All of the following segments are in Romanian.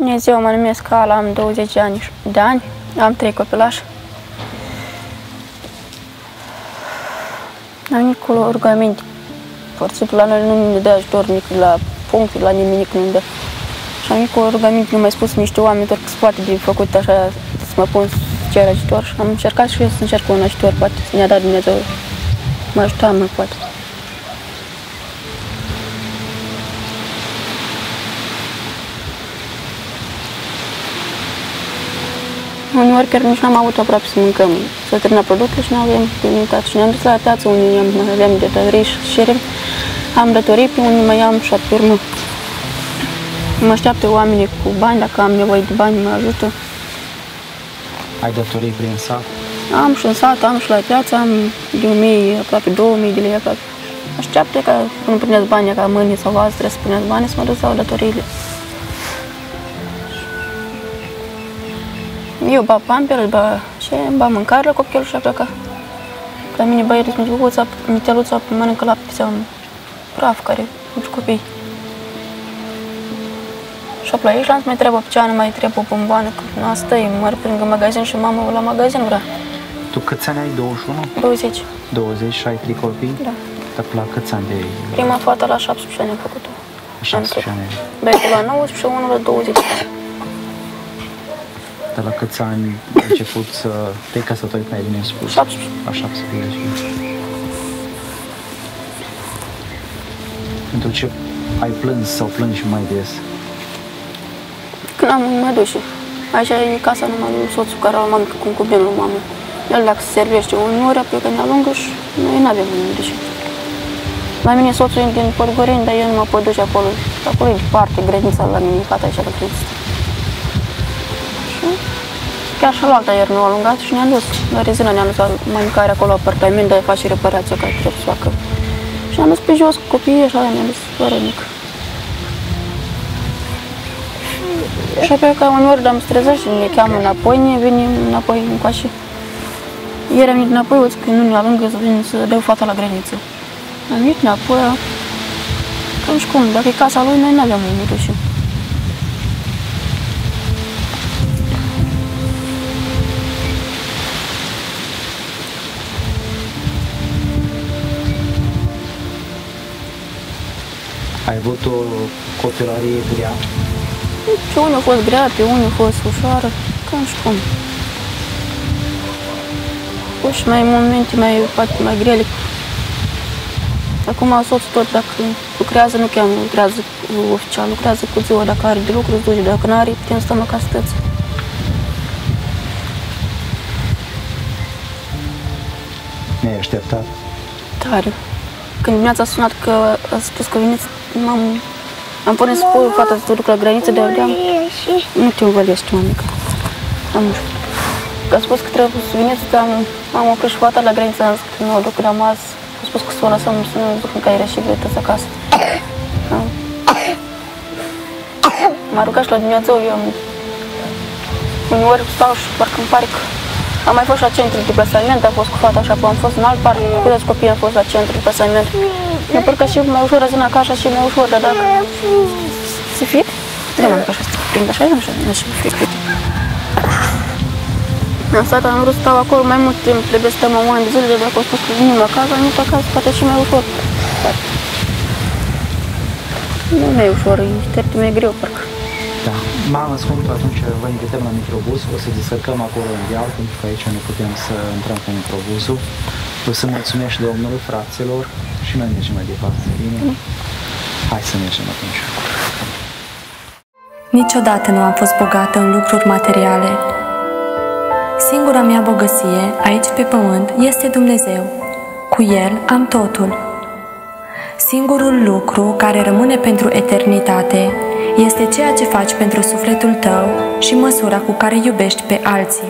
Dumnezeu, mă numesc Ala, am 20 de ani, am 3 copilași. Am venit cu rugăminte. Pur și simplu, la noi nu ne dă ajutor nici la punct, la nimic nu ne dă. Și am venit cu rugăminte, nu mai spus niște oameni, tot că se poate de făcut așa, să mă pun să cer ajutor. Și am încercat și eu să încerc un ajutor, poate să ne-a dat Dumnezeu. Mă ajuta mult, poate. Uneori chiar nici n-am avut aproape să mâncăm. S-a terminat productul și n-avem limitat. Și ne-am dus la piață unde avem de datorii și cerem. Am datorii pe unde mai am și pe urmă. Mă așteaptă oamenii cu bani, dacă am nevoie de bani, mă ajută. Ai datorii prin sat? Am și în sat, am și la piață, am de 1000, aproape 2000 de lei aproape. Așteaptă ca până puneți bani, ca mâine sau azi trebuie să puneți bani, să mă duc la datoriile. Eu bag pamperul, bag mâncare la copilul și a plecat. La mine băietul Miteluța mănâncă lapte sau praf care pentru copii. Și la aici l-am mai trebuie picioane, mai trebuie o bomboană, că nu asta e, mă prind în magazin și mama la magazin vrea. Tu câți ani ai? 21? 20. 20 și ai 3 copii? Da. Dar la câți ani de... Prima fată la 17 ani am făcut-o. 17 ani. Băietul la 19 și unul la 20. Dar la câți ani ai început să te-ai căsătorit, mai bine spus? 17. La 17 ani. Pentru ce ai plâns sau plângi mai des? Când am mai dus. Aici e casa numai lui soțul care are mamică cu un copilul lui mamă. El dacă se servește uneori, plecă ne alungă și noi nu avem unde duce. La mine soțul e din Podgoreni, dar eu nu mă pot duce acolo. Acolo e departe, grădinița la mine, fata aici la Cristi. Chiar și la alta ieri ne-au alungat și ne-am dus. La rezină ne-am dus la mâncare acolo, apartament, dar face reparația care trebuie să facă. Și ne-am dus pe jos cu copiii, așa ne-am dus fără nimic. Și apoi că uneori am strezat și ne cheamă înapoi, ne venim înapoi încoace. Ieri am venit înapoi, o că nu ne alungă să venim să dau fata la grădiniță. Am venit înapoi, cam și cum, dacă e casa lui, noi nu aveam unde duce. Ai avut o copilărie grea? Pe unii a fost grea, pe unii a fost ușoară, cam și cum. Și mai momente poate mai grele. Acum soțul tot, dacă lucrează, nu chiar lucrează oficial, lucrează cu ziua, dacă are de lucru, îți duce, dacă nu are, putem stăm acasă tăți. Ne-ai așteptat? Tare. Când dimineața a sunat că a spus că veniți, am pornit să spun fata să duc la graniță, de vedeam, nu te învălești, mamică. Că a spus că trebuie să veniți, dar am oprit și fata la graniță, am zis că nu o duc rămas. A spus că să o lăsăm, să nu duc în caiere și gătăți acasă. M-a rugat și la Dumnezeu, eu uneori stau și parcă îmi pare că am mai fost la centru de plasament, a fost cu fata așa, am fost în alt parc, cu toți copiii am fost la centru de plasament. Mi-a părut că și mai ușor răzân acasă și mai ușor, dar dacă se fie, da, mă, că așa se prind așa, nu știu, frică. Am stat, am vrut să stau acolo mai mult timp, trebuie să stăm un an de zile, de dacă au spus că venim acasă, am venit acasă, poate și mai ușor. Nu e ușor, e mai greu, parcă. Da. Mama, spun că atunci vă invităm la microbus, o să descărcăm acolo în deal, pentru că aici nu putem să intrăm cu microbusul. O să mulțumesc Domnului, fraților, și noi mergem mai departe. Bine? Hai să mergem atunci. Niciodată nu am fost bogată în lucruri materiale. Singura mea bogăție, aici pe pământ, este Dumnezeu. Cu El am totul. Singurul lucru care rămâne pentru eternitate este ceea ce faci pentru sufletul tău și măsura cu care iubești pe alții.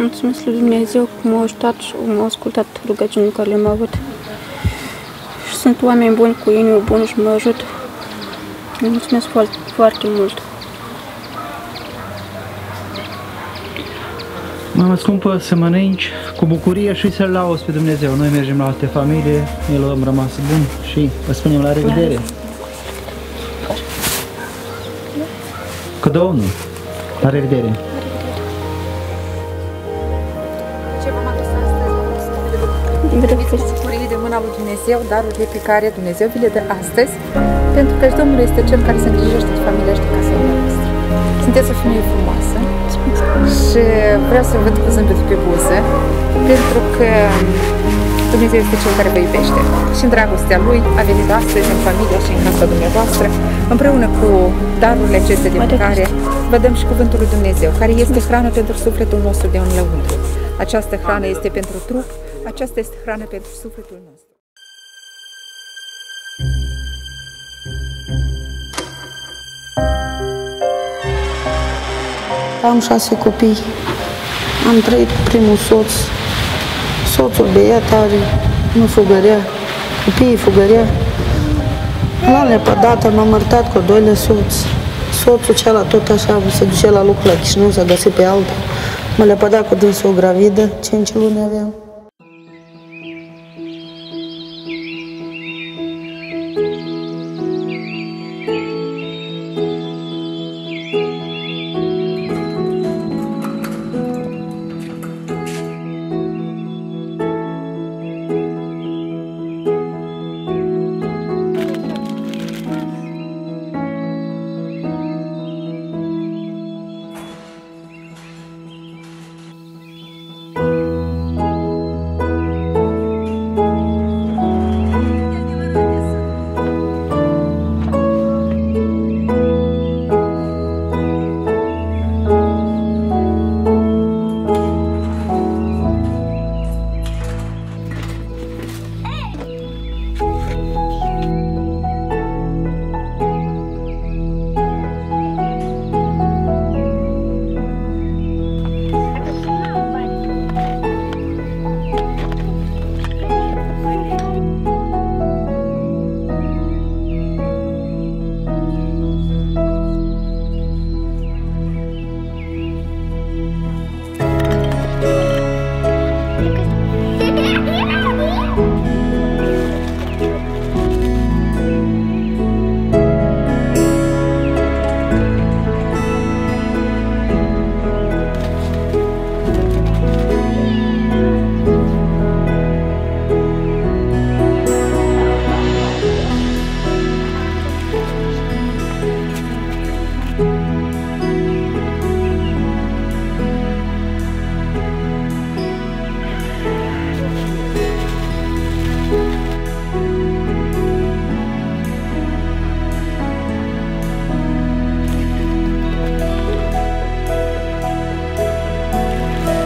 Mulțumesc lui Dumnezeu că m-a ajutat și m-a ascultat rugăciunile care le-am avut. Și sunt oameni buni cu inimi buni și mă ajută. Le mulțumesc foarte, foarte mult. Mama scumpă, să mănânci cu bucurie și să-L lauzi pe Dumnezeu. Noi mergem la alte familie, el am rămas bun și vă spunem la revedere. Cu Domnul. La revedere. Ce v-am adus astăzi? Priviți bucurii de mâna lui Dumnezeu, darurile pe care Dumnezeu vi le dă astăzi, pentru că Domnul este Cel care se îngrijește de familia și de casa noastră. Sunteți o femeie frumoasă și vreau să văd cu zâmbetul pe buză, pentru că Dumnezeu este Cel care vă iubește și în dragostea Lui a venit astăzi în familia și în casa dumneavoastră, împreună cu darurile acestea de mâncare, vă dăm și cuvântul lui Dumnezeu, care este hrană pentru sufletul nostru de un lăuntru. Această hrană este pentru trup, aceasta este hrană pentru sufletul nostru. Am 6 copii. Am trăit cu primul soț. Soțul băiat are, nu fugărea, copiii fugărea. L-am lepădat, m-am mărtat cu al doilea soț. Soțul cealaltă tot așa, se ducea la lucru la Chișinău, s-a găsit pe altul. Mă lepădat cu dânsul o gravidă, 5 luni aveam.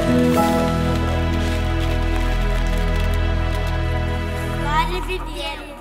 Revedere!